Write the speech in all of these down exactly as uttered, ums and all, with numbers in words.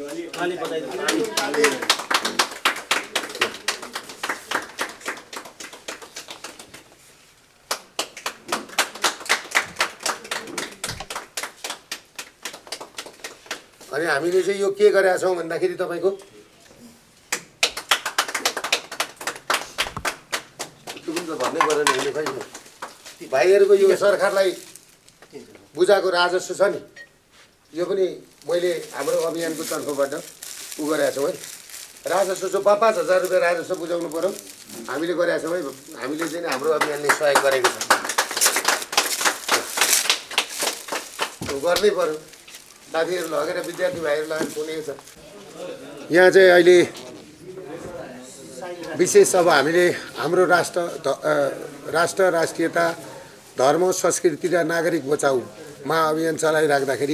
अनि हामीले चाहिँ यो के गरेका छौँ भन्दाखेरि तपाईँको भन्नै परेन हिँड्नु खै भाइहरूको यो सरकारलाई बुझाएको राजस्व छ नि यो पनि मैले हाम्रो अभियानको तर्फबाट उ गरेका छौँ है राजस्व जो पाँच पाँच हजार रुपियाँ राजस्व बुझाउनु पर्यो हामीले गरेका छौँ है हामीले चाहिँ हाम्रो अभियानले सहयोग गरेको छ गर्नै पर्यो साथीहरू लगेर विद्यार्थी भाइहरू लगेर सुनेको छ यहाँ चाहिँ अहिले विशेष अब हामीले हाम्रो राष्ट्र राष्ट्र राष्ट्रियता धर्म संस्कृति र नागरिक बचाऊ महाअभियान चलाइराख्दाखेरि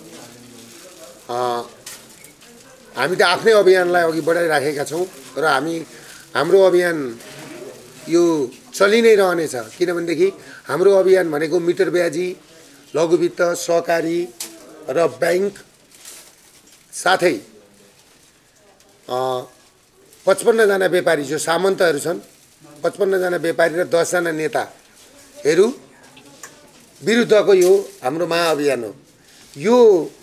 हामी त आफ्नै अभियानलाई अघि बढाइराखेका छौँ र हामी हाम्रो अभियान यो चलि नै रहनेछ किनभनेदेखि हाम्रो अभियान भनेको मिटर ब्याजी लघुवित्त सहकारी र ब्याङ्क साथै पचपन्नजना व्यापारी जो सामन्तहरू छन् पचपन्नजना व्यापारी र दसजना नेताहरू विरुद्धको यो हाम्रो महाअभियान हो यो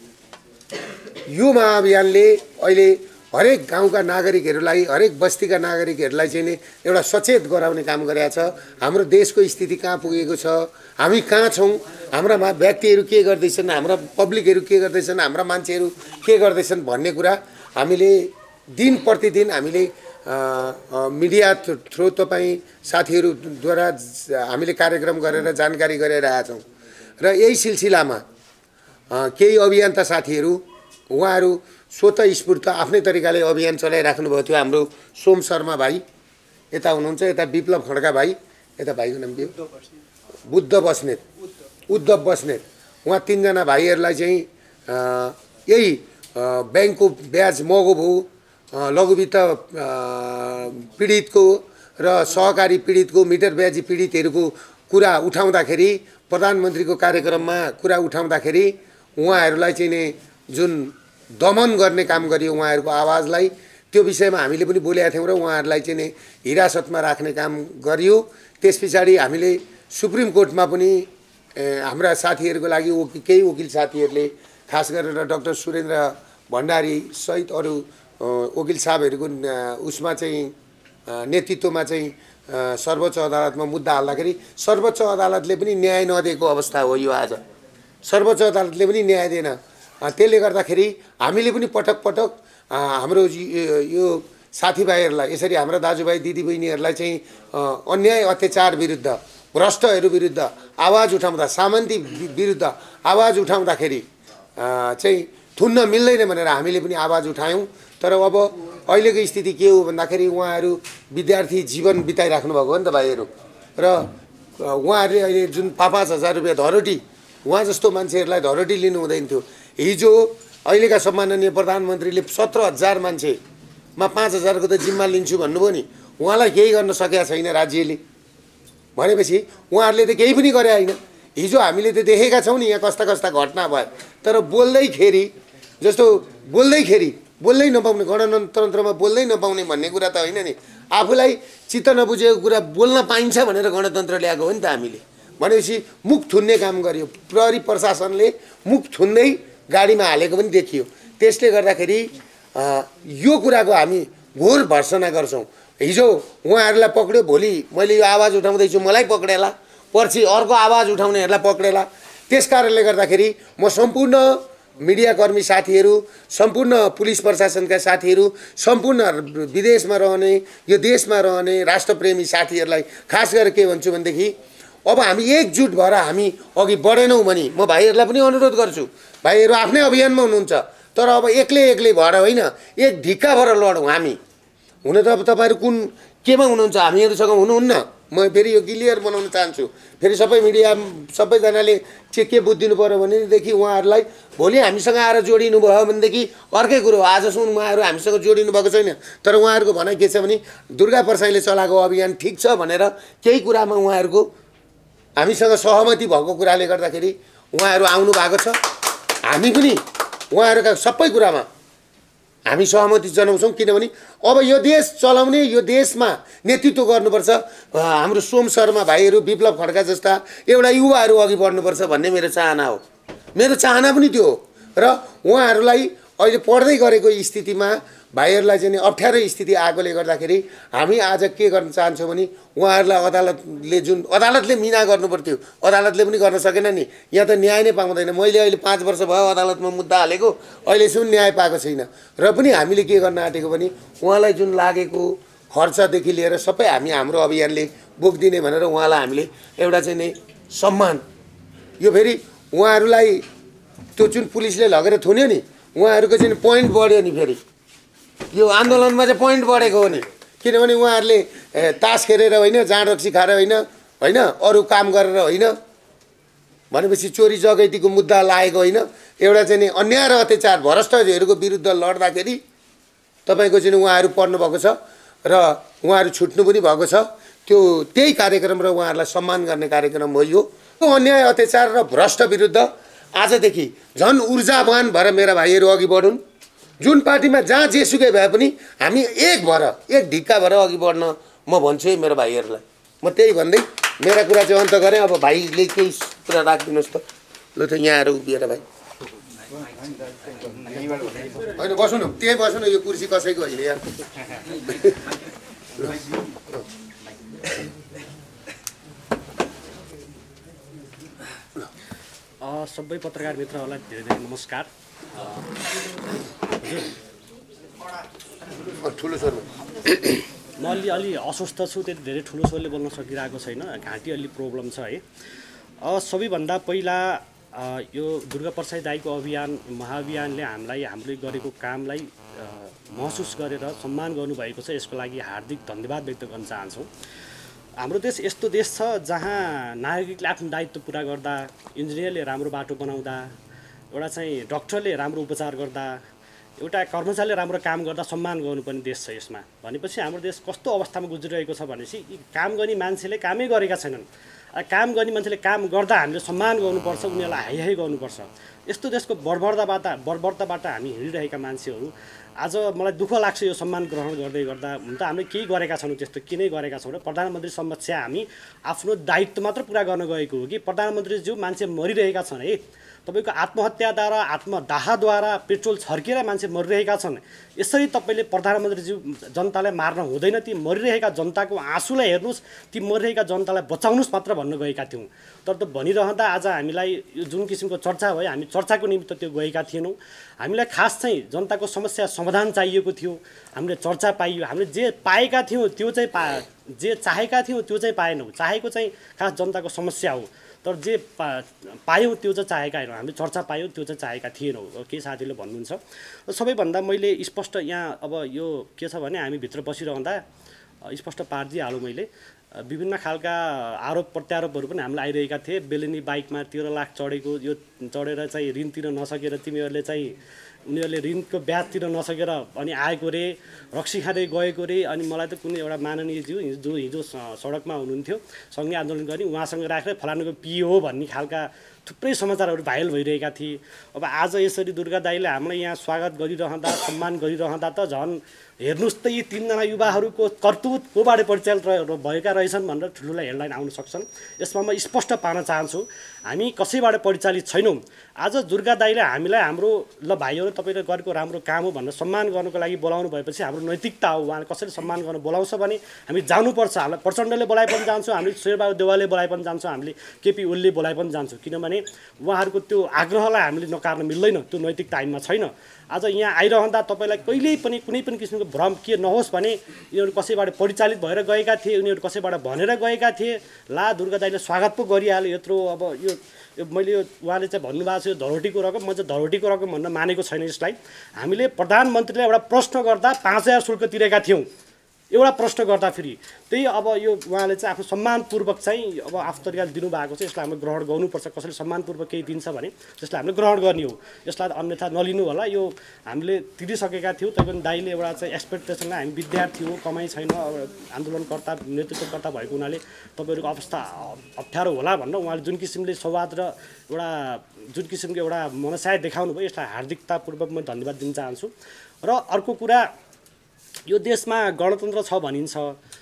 यो महाअभियानले अहिले हरेक गाउँका नागरिकहरूलाई हरेक बस्तीका नागरिकहरूलाई चाहिँ नि एउटा सचेत गराउने काम गरेको छ हाम्रो देशको स्थिति कहाँ पुगेको छ हामी कहाँ छौँ हाम्रा व्यक्तिहरू के गर्दैछन् हाम्रा पब्लिकहरू के गर्दैछन् हाम्रा मान्छेहरू के गर्दैछन् भन्ने कुरा हामीले दिन प्रतिदिन हामीले मिडिया थ्रु तपाईँ साथीहरूद्वारा हामीले कार्यक्रम गरेर जानकारी गराइरहेका छौँ र यही सिलसिलामा केही अभियन्ता साथीहरू उहाँहरू स्वतः स्फूर्त आफ्नै तरिकाले अभियान चलाइराख्नु भएको थियो हाम्रो सोम शर्मा भाइ यता हुनुहुन्छ यता विप्लव खड्का भाइ यता भाइको नाम के हो बुद्ध बस्नेत उद्धव बस्नेत उहाँ तीनजना भाइहरूलाई चाहिँ यही ब्याङ्कको ब्याज महँगो भयो लघुवित्त पीडितको र सहकारी पीडितको मिटर ब्याजी पीडितहरूको कुरा उठाउँदाखेरि प्रधानमन्त्रीको कार्यक्रममा कुरा उठाउँदाखेरि उहाँहरूलाई चाहिँ नि जुन दमन गर्ने काम गरियो उहाँहरूको आवाजलाई त्यो विषयमा हामीले पनि बोलेका थियौँ र उहाँहरूलाई चाहिँ नि हिरासतमा राख्ने काम गरियो त्यस पछाडि हामीले सुप्रिम कोर्टमा पनि हाम्रा साथीहरूको लागि केही वकिल साथीहरूले खास गरेर डाक्टर सुरेन्द्र भण्डारी सहित अरू वकिल साहबहरूको उसमा चाहिँ नेतृत्वमा चाहिँ सर्वोच्च अदालतमा मुद्दा हाल्दाखेरि सर्वोच्च अदालतले पनि न्याय नदिएको अवस्था हो यो आज सर्वोच्च अदालतले पनि न्याय दिएन त्यसले गर्दाखेरि हामीले पनि पटक पटक हाम्रो यो साथीभाइहरूलाई यसरी हाम्रा दाजुभाइ दिदीबहिनीहरूलाई चाहिँ अन्याय अत्याचार विरुद्ध भ्रष्टहरू विरुद्ध आवाज उठाउँदा सामन्ती विरुद्ध आवाज उठाउँदाखेरि चाहिँ थुन्न मिल्दैन भनेर हामीले पनि आवाज उठायौँ तर अब अहिलेको स्थिति के हो भन्दाखेरि उहाँहरू विद्यार्थी जीवन बिताइराख्नु भएको हो नि त भाइहरू र उहाँहरूले अहिले जुन पाँच पाँच हजार रुपियाँ धरोटी उहाँ जस्तो मान्छेहरूलाई धरोटी लिनु हुँदैन थियो हिजो अहिलेका सम्माननीय प्रधानमन्त्रीले सत्र हजार मान्छेमा पाँच हजारको त जिम्मा लिन्छु भन्नुभयो नि उहाँलाई केही गर्न सकेका छैन राज्यले भनेपछि उहाँहरूले त केही पनि गरे होइन हिजो हामीले त देखेका छौँ नि यहाँ कस्ता कस्ता घटना भयो तर बोल्दैखेरि जस्तो बोल्दैखेरि बोल्दै नपाउने गणतन्त्रमा बोल्दै नपाउने भन्ने कुरा त होइन नि आफूलाई चित्त नबुझेको कुरा बोल्न पाइन्छ भनेर गणतन्त्र ल्याएको हो नि त हामीले भनेपछि मुख थुन्ने काम गर्यो प्रहरी प्रशासनले मुख थुन्दै गाडीमा हालेको पनि देखियो त्यसले गर्दाखेरि यो कुराको हामी घोर भर्सना गर्छौँ हिजो उहाँहरूलाई पक्ड्यो भोलि मैले यो आवाज उठाउँदैछु मलाई पक्डेला पर्सि अर्को आवाज उठाउनेहरूलाई पक्डेला त्यस कारणले गर्दाखेरि म सम्पूर्ण मिडियाकर्मी साथीहरू सम्पूर्ण पुलिस प्रशासनका साथीहरू सम्पूर्ण विदेशमा रहने यो देशमा रहने राष्ट्रप्रेमी साथीहरूलाई खास गरेर के भन्छु भनेदेखि अब हामी एकजुट भएर हामी अघि बढेनौँ भने म भाइहरूलाई पनि अनुरोध गर्छु भाइहरू आफ्नै अभियानमा हुनुहुन्छ तर अब एक्लै एक्लै भएर होइन एक ढिक्का भएर लडौँ हामी हुन त अब तपाईँहरू कुन केमा हुनुहुन्छ हामीहरूसँग हुनुहुन्न म फेरि यो क्लियर बनाउन चाहन्छु फेरि सबै मिडिया सबैजनाले चाहिँ के बुझिदिनु पऱ्यो भनेदेखि उहाँहरूलाई भोलि हामीसँग आएर जोडिनु भयो भनेदेखि अर्कै कुरो हो आजसम्म उहाँहरू हामीसँग जोडिनु भएको छैन तर उहाँहरूको भनाइ के छ भने दुर्गाप्रसाईले चलाएको अभियान ठिक छ भनेर केही कुरामा उहाँहरूको हामीसँग सहमति भएको कुराले गर्दाखेरि उहाँहरू आउनु भएको छ हामी पनि उहाँहरूका सबै कुरामा हामी सहमति जनाउँछौँ, किनभने अब यो देश चलाउने, यो देशमा नेतृत्व गर्नुपर्छ हाम्रो सोम शर्मा भाइहरू, विप्लव खड्का जस्ता एउटा युवाहरू अघि बढ्नुपर्छ भन्ने मेरो चाहना हो। मेरो चाहना पनि त्यो हो। र उहाँहरूलाई अहिले पढ्दै गरेको स्थितिमा भाइहरूलाई चाहिँ अप्ठ्यारो स्थिति आएकोले गर्दाखेरि हामी आज के गर्न चाहन्छौँ भने उहाँहरूलाई अदालतले जुन अदालतले मिना गर्नुपर्थ्यो, अदालतले पनि गर्न सकेन नि। यहाँ त न्याय नै पाउँदैन। मैले अहिले पाँच वर्ष भयो अदालतमा मुद्दा हालेको, अहिलेसम्म न्याय पाएको छैन। र पनि हामीले के गर्न आँटेको भने उहाँलाई जुन लागेको खर्चदेखि लिएर सबै हामी हाम्रो अभियानले बोकिदिने भनेर उहाँलाई हामीले एउटा चाहिँ नि सम्मान, यो फेरि उहाँहरूलाई त्यो जुन पुलिसले लगेर थुन्यो नि, उहाँहरूको चाहिँ पोइन्ट बढ्यो नि। फेरि यो आन्दोलनमा चाहिँ पोइन्ट बढेको हो नि, किनभने उहाँहरूले तास खेलेर होइन, जाँड रक्सी खाएर होइन, होइन अरू काम गरेर होइन, भनेपछि चोरी जगैतीको मुद्दा लागेको होइन, एउटा चाहिँ नि अन्याय र अत्याचार भ्रष्टाचारहरूको विरुद्ध लड्दाखेरि तपाईँको चाहिँ उहाँहरू पढ्नुभएको छ र उहाँहरू छुट्नु पनि भएको छ। त्यो त्यही कार्यक्रम र उहाँहरूलाई सम्मान गर्ने कार्यक्रम हो यो। त्यो अन्याय अत्याचार र भ्रष्ट विरुद्ध आजदेखि झन् ऊर्जावान भएर मेरा भाइहरू अघि बढुन्। जुन पार्टीमा जहाँ जेसुकै भए पनि हामी एक भएर, एक ढिक्का भएर अघि बढ्न म भन्छु है मेरो भाइहरूलाई। म त्यही भन्दै मेरा कुरा चाहिँ अन्त गरेँ। अब भाइले केही कुरा राखिदिनुहोस् त। ल त यहाँहरू उभिएर भाइ होइन बस्नु न, त्यहीँ बस्नु न, यो कुर्सी कसैको होइन यार। सबै पत्रकार मित्रहरूलाई धेरै धेरै नमस्कार। ठुलो स्वरमा म अलि अलि अस्वस्थ छु, त्यति धेरै ठुलो स्वरले बोल्न सकिरहेको छैन, घाँटी अलि प्रब्लम छ है। सबैभन्दा पहिला यो दुर्गाप्रसाई दाइको अभियान महाअभियानले हामीलाई हामीले गरेको कामलाई महसुस गरेर सम्मान गर्नुभएको छ। यसको लागि हार्दिक धन्यवाद व्यक्त गर्न चाहन्छौँ। हाम्रो देश यस्तो देश छ जहाँ नागरिकले आफ्नो दायित्व पुरा गर्दा, इन्जिनियरले राम्रो बाटो बनाउँदा, एउटा चाहिँ डक्टरले राम्रो उपचार गर्दा, एउटा कर्मचारीले राम्रो काम गर्दा सम्मान गर्नुपर्ने देश छ यसमा। भनेपछि हाम्रो देश कस्तो अवस्थामा गुज्रिरहेको छ भनेपछि काम गर्ने मान्छेले कामै गरेका छैनन्। काम गर्ने मान्छेले काम गर्दा हामीले सम्मान गर्नुपर्छ, उनीहरूलाई हाई हाई गर्नुपर्छ। यस्तो देशको बर्बरताबाट बर्बरताबाट हामी हिँडिरहेका मान्छेहरू आज मलाई दुःख लाग्छ यो सम्मान ग्रहण गर्दै गर्दा। हुन त हामीले केही गरेका छौँ, त्यस्तो के नै गरेका छौँ र प्रधानमन्त्री समक्ष हामी आफ्नो दायित्व मात्र पुरा गर्न गएको हो कि प्रधानमन्त्रीज्यू मान्छे मरिरहेका छन् है। तपाईँको आत्महत्याद्वारा, आत्मदाहद्वारा पेट्रोल छर्केर मान्छे मरिरहेका छन्। यसरी तपाईँले प्रधानमन्त्रीज्यू जनतालाई मार्न हुँदैन, ती मरिरहेका जनताको आँसुलाई हेर्नुहोस्, ती मरिरहेका जनतालाई बचाउनुहोस् मात्र भन्न गएका थियौँ। तर त भनिरहँदा आज हामीलाई यो जुन किसिमको चर्चा भयो, हामी चर्चाको निमित्त त्यो गएका थिएनौँ। हामीलाई खास चाहिँ जनताको समस्या समाधान चाहिएको थियो। हामीले चर्चा पाइयो, हामीले जे पाएका थियौँ त्यो चाहिँ पा जे चाहेका थियौँ त्यो चाहिँ पाएनौँ। चाहेको चाहिँ खास जनताको समस्या हो, तर जे पा पायौँ त्यो चाहिँ चाहेका होइनौँ। हामीले चर्चा पायौँ त्यो चाहिँ चाहेका थिएनौँ, केही साथीले भन्नुहुन्छ। सबैभन्दा मैले स्पष्ट यहाँ अब यो के छ भने हामी भित्र बसिरहँदा स्पष्ट पारिदिइहालौँ मैले। विभिन्न खालका आरोप प्रत्यारोपहरू पनि हामीलाई आइरहेका थिए। बेलिनी बाइकमा तेह्र लाख चढेको, यो चढेर चाहिँ ऋण तिर्न नसकेर तिमीहरूले चाहिँ उनीहरूले ऋणको ब्याज तिर्न नसकेर अनि आएको रे, रक्सी खाँदै गएको रे। अनि मलाई त कुनै एउटा माननीयज्यू जो हिजो सडकमा हुनुहुन्थ्यो, सँगै आन्दोलन गर्ने, उहाँसँग राखेर फलानुको पिए हो भन्ने खालका थुप्रै समाचारहरू भाइरल भइरहेका थिए। अब आज यसरी दुर्गा दाइले हामीलाई यहाँ स्वागत गरिरहँदा, सम्मान गरिरहँदा त झन् हेर्नुहोस् त यी तिनजना युवाहरूको कर्तुत कोबाट परिचालित भएका रहेछन् भनेर ठुल्ठुला हेडलाइन आउन सक्छन्। यसमा म स्पष्ट पार्न चाहन्छु, हामी कसैबाट परिचालित छैनौँ। आज दुर्गा दाइले हामीलाई हाम्रो ल भाइहरू तपाईँले गरेको राम्रो काम हो भनेर सम्मान गर्नको लागि बोलाउनु भएपछि हाम्रो नैतिकता हो। उहाँले कसरी सम्मान गर्न बोलाउँछ भने हामी जानुपर्छ। हामीलाई प्रचण्डले बोलाए पनि जान्छौँ, हामीले शेरबहादुर देवालले बोलाए पनि जान्छौँ, हामीले केपी ओलीले बोलाए पनि जान्छौँ, किनभने उहाँहरूको त्यो आग्रहलाई हामीले नकार्न मिल्दैन, त्यो नैतिकता हामीमा छैन। आज यहाँ आइरहँदा तपाईँलाई कहिल्यै पनि कुनै पनि किसिमको भ्रम के नहोस् भने यिनीहरू कसैबाट परिचालित भएर गएका थिए, उनीहरू कसैबाट भनेर गएका थिए। ला दुर्गा दाइले स्वागत पो गरिहाल्यो यत्रो। अब यो मैले यो उहाँले चाहिँ भन्नुभएको छ यो धरोटीको रकम, म चाहिँ धरोटीको रकम भन्न मानेको छैन यसलाई। हामीले प्रधानमन्त्रीलाई एउटा प्रश्न गर्दा पाँच हजार शुल्क तिरेका थियौँ, एउटा प्रश्न गर्दा फेरि त्यही। अब यो उहाँले चाहिँ आफ्नो सम्मानपूर्वक चाहिँ अब आफ्नो तरिकाले दिनुभएको छ, यसलाई हामीले ग्रहण गर्नुपर्छ। कसैले सम्मानपूर्वक केही दिन्छ भने त्यसलाई हामीले ग्रहण गर्ने हो, यसलाई अन्यथा नलिनु होला। यो हामीले तिरिसकेका थियौँ, तैपनि दाइले एउटा चाहिँ एक्सपेक्टेसनलाई, हामी विद्यार्थी हो, कमाइ छैन, आन्दोलनकर्ता नेतृत्वकर्ता भएको हुनाले तपाईँहरूको अवस्था अप्ठ्यारो होला भनेर उहाँले जुन किसिमले संवाद र एउटा जुन किसिमको एउटा मनसाय देखाउनु भयो, यसलाई हार्दिकतापूर्वक म धन्यवाद दिन चाहन्छु। र अर्को कुरा यो देशमा गणतन्त्र छ भनिन्छ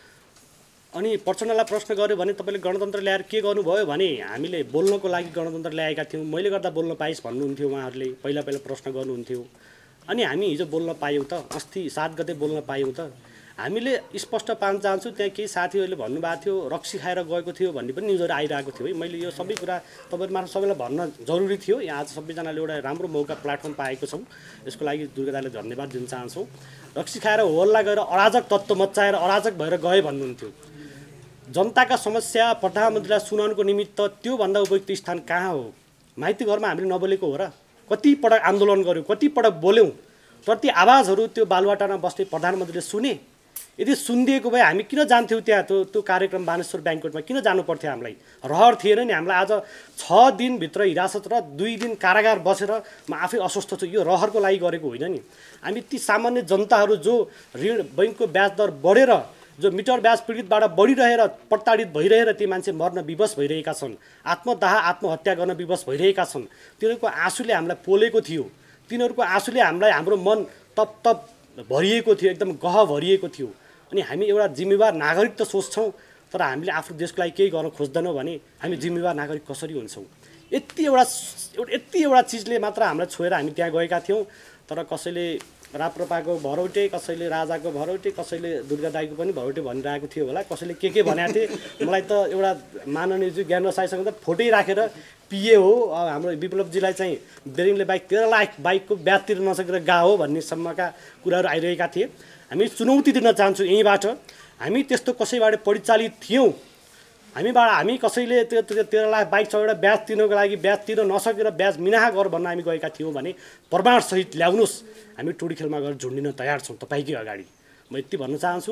अनि प्रचण्डलाई प्रश्न गर्यो भने तपाईँले गणतन्त्र ल्याएर के गर्नुभयो भने हामीले बोल्नको लागि गणतन्त्र ल्याएका थियौँ, मैले गर्दा बोल्न पाइस् भन्नुहुन्थ्यो उहाँहरूले, पहिला पहिला प्रश्न गर्नुहुन्थ्यो। अनि हामी हिजो बोल्न पायौँ त, अस्ति सात गते बोल्न पायौँ त। हामीले स्पष्ट पार्न चाहन्छु, त्यहाँ केही साथीहरूले भन्नुभएको थियो रक्सी खाएर गएको थियो भन्ने पनि न्युजहरू आइरहेको थियो है। मैले यो सबै कुरा तपाईँहरूमार्फत सबैलाई भन्न जरुरी थियो। यहाँ आज सबैजनाले एउटा राम्रो मौका प्लेटफर्म पाएको छौँ, यसको लागि दुर्गा दाइलाई धन्यवाद दिन चाहन्छौँ। रक्सी खाएर होल्ला गएर अराजक तत्त्व मच्चाएर अराजक भएर गए भन्नुहुन्थ्यो। जनताका समस्या प्रधानमन्त्रीलाई सुनाउनुको निमित्त त्योभन्दा उपयुक्त स्थान कहाँ हो? माइती घरमा हामीले नबोलेको हो र? कतिपटक आन्दोलन गऱ्यौँ, कतिपटक बोल्यौँ, तर ती आवाजहरू त्यो बालुवाटारमा बस्ने प्रधानमन्त्रीले सुने? यदि सुनिदिएको भए हामी किन जान्थ्यौँ त्यहाँ? त्यो त्यो कार्यक्रम बानेश्वर ब्याङ्कवेटमा किन जानु पर्थ्यो? हामीलाई रहर थिएन नि? हामीलाई आज छ दिनभित्र हिरासत र दुई दिन कारागार बसेर म आफै अस्वस्थ छु, यो रहरको लागि गरेको होइन नि। हामी ती सामान्य जनताहरू जो ऋण बैङ्कको ब्याज दर बढेर, जो मिटर ब्याज पीडितबाट बढिरहेर प्रताडित भइरहेर ती मान्छे मर्न विवश भइरहेका छन्, आत्मदाह आत्महत्या गर्न विवश भइरहेका छन्, तिनीहरूको आँसुले हामीलाई पोलेको थियो, तिनीहरूको आँसुले हामीलाई हाम्रो मन तप तप भरिएको थियो, एकदम गह भरिएको थियो। अनि हामी एउटा जिम्मेवार नागरिक त सोच्छौँ, तर हामीले आफ्नो देशको लागि केही गर्न खोज्दैनौँ भने हामी जिम्मेवार नागरिक कसरी हुन्छौँ? यति एउटा यति एउटा चिजले मात्र हामीलाई छोएर हामी त्यहाँ गएका थियौँ। तर कसैले राप्रपाको भरौटे, कसैले राजाको भरौटे, कसैले दुर्गा दाइको पनि भरौटे भनिरहेको थियो होला, कसैले के के भनेको थिए। मलाई त एउटा माननीयज्यू ज्ञान रसाईसँग त फोटै राखेर पिए हो हाम्रो विप्लवजीलाई चाहिँ बेरिङले बाइक तेह्र लाख बाइकको ब्याज तिर्न नसकेर गा हो भन्ने सम्मका कुराहरू आइरहेका थिए। हामी चुनौती दिन चाहन्छु यहीँबाट, हामी त्यस्तो कसैबाट परिचालित थियौँ, हामीबाट हामी कसैले त्यो तेह्र लाख बाइक छ एउटा ब्याज तिर्नको लागि ब्याज तिर्न नसकेर ब्याज मिनाहा गर भन्न हामी गएका थियौँ भने प्रमाणसहित ल्याउनुहोस्, हामी टोडी खेलमा गएर झुन्डिन तयार छौँ तपाईँकै अगाडि। म यति भन्न चाहन्छु।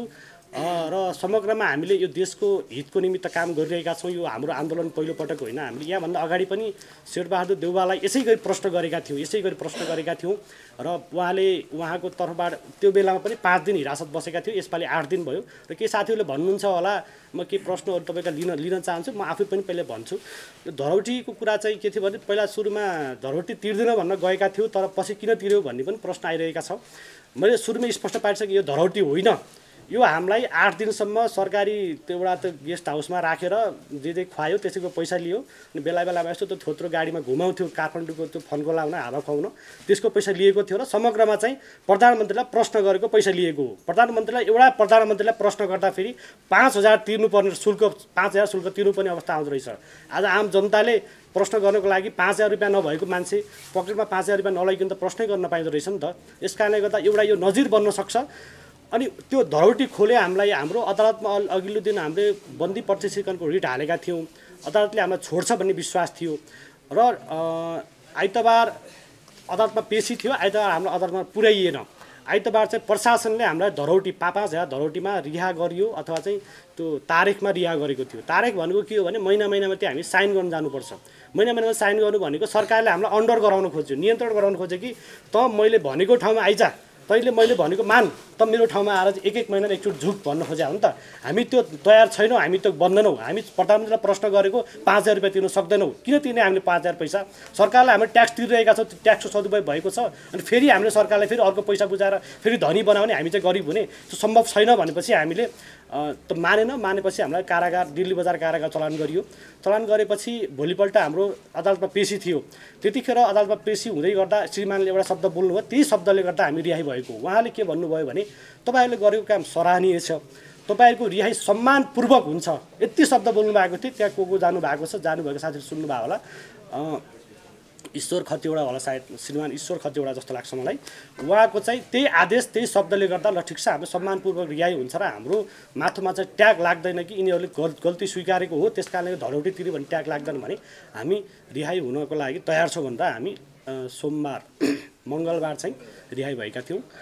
र समग्रमा हामीले यो देशको हितको निमित्त काम गरिरहेका छौँ। यो हाम्रो आन्दोलन पहिलोपटक होइन, हामीले यहाँभन्दा अगाडि पनि शेरबहादुर देउवालाई यसै गरी प्रश्न गरेका थियौँ यसै गरी प्रश्न गरेका थियौँ र उहाँले उहाँको तर्फबाट त्यो बेलामा पनि पाँच दिन हिरासत बसेका थियो, यसपालि आठ दिन भयो। र केही साथीहरूले भन्नुहुन्छ होला, म केही प्रश्नहरू तपाईँका लिन लिन चाहन्छु, म आफै पनि पहिला भन्छु। यो धरौटीको कुरा चाहिँ के थियो भने पहिला सुरुमा धरौटी तिर्दैन भन्न गएका थियौँ, तर पछि किन तिर्यौ भन्ने पनि प्रश्न आइरहेका छ। मैले सुरुमै स्पष्ट पारिसकेँ, यो धरौटी होइन, यो हामीलाई आठ दिनसम्म सरकारी त्यो एउटा त्यो गेस्ट हाउसमा राखेर जे जे खुवायो त्यसैको पैसा लियो। अनि बेला बेलामा यस्तो त्यो थोत्रो गाडीमा घुमाउँथ्यो काठमाडौँको त्यो फन्को लाउन हावा खुवाउन, त्यसको पैसा लिएको थियो। र समग्रमा चाहिँ प्रधानमन्त्रीलाई प्रश्न गरेको पैसा लिएको हो। प्रधानमन्त्रीलाई एउटा प्रधानमन्त्रीलाई प्रश्न गर्दाखेरि पाँच हजार तिर्नुपर्ने शुल्क पाँच हजार शुल्क तिर्नुपर्ने अवस्था आउँदो रहेछ। आज आम जनताले प्रश्न गर्नको लागि पाँच हजार रुपियाँ नभएको मान्छे पकेटमा पाँच हजार रुपियाँ नलगिकन त प्रश्नै गर्न पाइँदो रहेछ नि त। यस कारणले गर्दा एउटा यो नजिर बन्न सक्छ। अनि त्यो धरौटी खोले हामीलाई हाम्रो अदालतमा अघिल्लो दिन हामीले बन्दी प्रत्यक्षीकरणको रिट हालेका थियौँ, अदालतले हामीलाई छोड्छ भन्ने विश्वास थियो। र आइतबार अदालतमा पेशी थियो, आइतबार हाम्रो अदालतमा पुर्याइएन। आइतबार चाहिँ प्रशासनले हामीलाई धरौटी पाँच पाँच हजार धरौटीमा रिहा गरियो अथवा चाहिँ त्यो तारिखमा रिहा गरेको थियो। तारिख भनेको के हो भने महिना महिनामा त्यो हामी साइन गर्न जानुपर्छ। महिना महिनामा साइन गर्नु भनेको सरकारले हामीलाई अन्डर गराउन खोज्यो, नियन्त्रण गराउन खोज्यो कि त मैले भनेको ठाउँमा आइजा, तैँले मैले भनेको मान, त मेरो ठाउँमा आएर एक एक महिनामा एकचोटि झुक भन्न खोज्या हो नि त। हामी त्यो तयार छैनौँ, हामी त्यो बन्दैनौँ। हामी प्रधानमन्त्रीलाई प्रश्न गरेको पाँच हजार रुपियाँ तिर्न सक्दैनौँ, किन तिर्ने हामीले पाँच हजार पैसा? सरकारलाई हामीले ट्याक्स तिरिरहेका छौँ, त्यो ट्याक्सको सदुपयोग भएको छ। अनि फेरि हामीले सरकारलाई फेरि अर्को पैसा बुझाएर फेरि धनी बनाउने, हामी चाहिँ गरिब हुने त्यो सम्भव छैन भनेपछि हामीले त मानेन। मानेपछि हामीलाई कारागार दिल्ली बजार कारागार चलान गरियो। चलान गरेपछि भोलिपल्ट हाम्रो अदालतमा पेशी थियो। त्यतिखेर अदालतमा पेशी हुँदै गर्दा श्रीमानले एउटा शब्द बोल्नुभयो, त्यही शब्दले गर्दा हामी रिहाई भएको। उहाँले के भन्नुभयो भने तपाईँहरूले गरेको काम सराहनीय छ, तपाईँहरूको रिहाई सम्मानपूर्वक हुन्छ, यति शब्द बोल्नु भएको थियो। त्यहाँ को को जानुभएको छ, जानुभएको साथीहरू सुन्नुभयो होला, ईश्वर खतिवडा होला सायद, श्रीमान ईश्वर खतिवडा जस्तो लाग्छ मलाई। उहाँको चाहिँ त्यही आदेश त्यही शब्दले गर्दा ल ठिक छ हाम्रो सम्मानपूर्वक रिहाई हुन्छ र हाम्रो माथुमा चाहिँ ट्याग लाग्दैन कि यिनीहरूले गल्ती स्वीकारेको हो त्यस कारणले धरौटी तिर्यो भने ट्याग लाग्दैन भने हामी रिहाई हुनको लागि तयार छौँ भनेर हामी सोमबार मङ्गलबार चाहिँ रिहाई भएका थियौँ।